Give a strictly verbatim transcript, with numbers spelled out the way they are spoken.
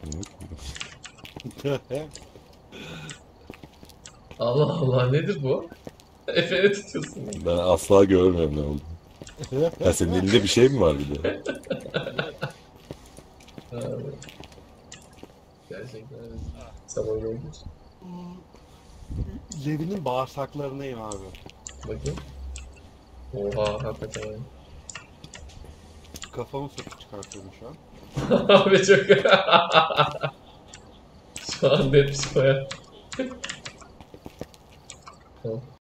Allah Allah, nedir bu? Efe'ye tutuyorsun. Ben asla görmüyorum ne oldu. Ya senin elinde bir şey mi var bir de? Abi, gerçekten rezil. Sabah olmuş. Levi'nin bağırsaklarındayım abi. Bakayım. Oha, hakikaten. Kafamı sokup çıkartıyorum şu an. Abi çok... Şu an net psikoya. Tamam.